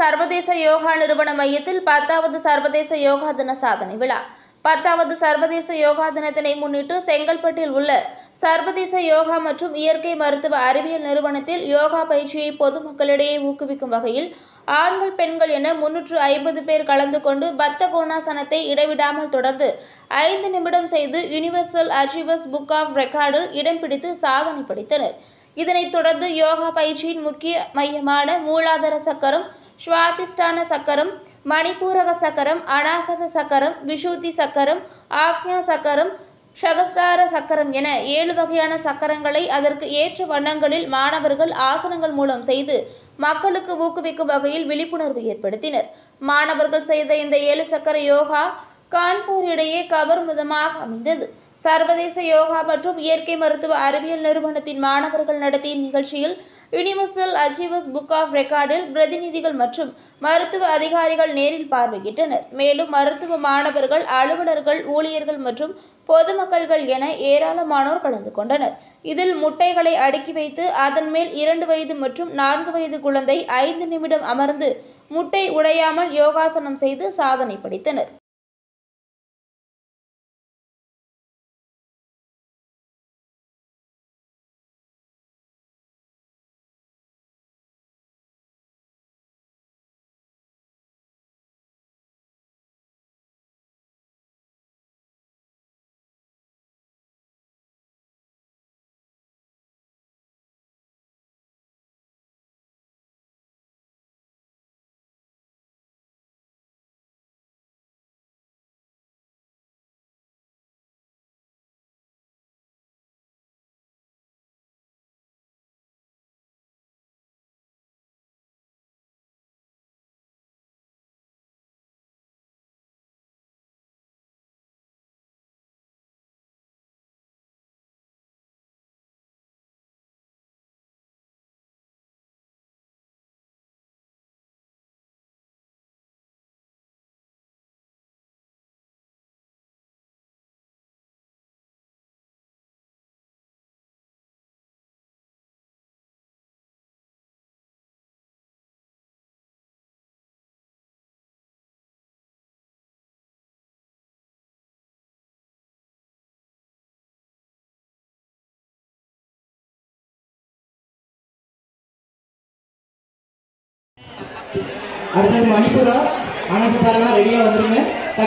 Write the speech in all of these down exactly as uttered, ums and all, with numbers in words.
சர்வதேச யோகா நிறுவன மையத்தில் பத்தாவது சர்வதேச யோகா தின சாதனை விழா. பத்தாவது சர்வதேச யோகா தினத்தினை முன்னிட்டு செங்கல்பட்டில் உள்ள சர்வதேச யோகா மற்றும் இயற்கை மருத்துவ அறிவியல் நிறுவனத்தில் யோகா பயிற்சியை பொதுமக்களிடையே ஊக்குவிக்கும் வகையில் ஆண்கள் பெண்கள் என முன்னூற்று ஐம்பது பேர் கலந்து கொண்டு பத்த கோணாசனத்தை இடைவிடாமல் தொடர்ந்து ஐந்து நிமிடம் செய்து யுனிவர்சல் அச்சீவர்ஸ் புக் ஆஃப் ரெக்கார்டில் இடம் பிடித்து சாதனை படைத்தனர். இதனைத் தொடர்ந்து யோகா பயிற்சியின் முக்கிய மையமான மூலாதார சக்கரம், சுவாதிஷ்டான சக்கரம், மணிப்பூரக சக்கரம், அநாகத சக்கரம், விஷுத்தி சக்கரம், ஆக்ஞா சக்கரம், சகஸ்ரார சக்கரம் என ஏழு வகையான சக்கரங்களை அதற்கு ஏற்ற வண்ணங்களில் மாணவர்கள் ஆசனங்கள் மூலம் செய்து மக்களுக்கு ஊக்குவிக்கும் வகையில் விழிப்புணர்வு ஏற்படுத்தினர். மாணவர்கள் செய்த இந்த ஏழு சக்கர யோகா கான்பூர் இடையே கவரும் விதமாக அமைந்தது. சர்வதேச யோகா மற்றும் இயற்கை மருத்துவ அறிவியல் நிறுவனத்தின் மாணவர்கள் நடத்திய நிகழ்ச்சியில் யுனிவர்சல் அச்சீவர்ஸ் புக் ஆஃப் ரெக்கார்டில் பிரதிநிதிகள் மற்றும் மருத்துவ அதிகாரிகள் நேரில் பார்வையிட்டனர். மேலும் மருத்துவ மாணவர்கள், அலுவலர்கள், ஊழியர்கள் மற்றும் பொதுமக்கள்கள் என ஏராளமானோர் கலந்து கொண்டனர். இதில் முட்டைகளை அடுக்கி வைத்து அதன் மேல் இரண்டு வயது மற்றும் நான்கு வயது குழந்தை ஐந்து நிமிடம் அமர்ந்து முட்டை உடையாமல் யோகாசனம் செய்து சாதனை படைத்தனர். அடுத்தது மணிப்பூரா அனகுதாரா ரெடியா வந்துருங்க.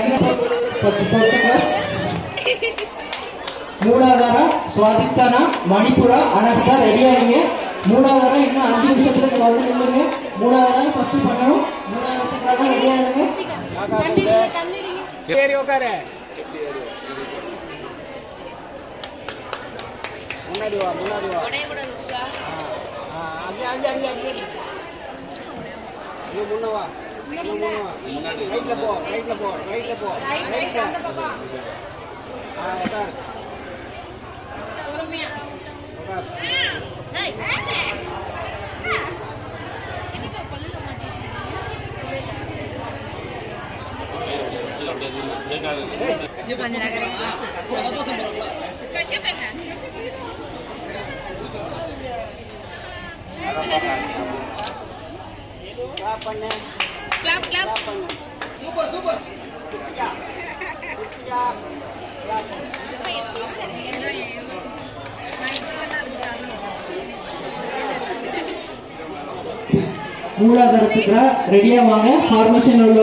மூணாவதாரா சுவாதிஷ்டானா, மணிப்பூரா, அனகுதா ரெடியா இருங்க. மூணாவதாரா இன்னும் அஞ்சு நிமிஷத்துக்கு வந்து நில்லுங்க. மூணாவதா ஃபர்ஸ்ட் பண்ணணும். மூணாவது சக்கரம் ரெடியா இருங்க. சரி உட்காரு. முன்னாடி வா, முன்னாடி வா. ஒரே கூட ஸ்வா. ஆ அங்க அங்க அங்க நீ முன்ன வா, நீ முன்ன வா. ரைட்ல போ, ரைட்ல போ, ரைட்ல போ. ரைட் அந்த பக்கம். ஆ உட்கார். பொறுமையா. உட்கார். டேய். இதுக்கு பல்லுல மாட்டி வச்சிருக்கீங்க. जी बंद ना करें बहुत बहुत संभव कैसे पेंगा क्लैप करना क्लैप क्लैप सुपर सुपर क्या क्या மூலாதார சக்கரா ரெடியா வாங்க. ஃபார்மேஷன்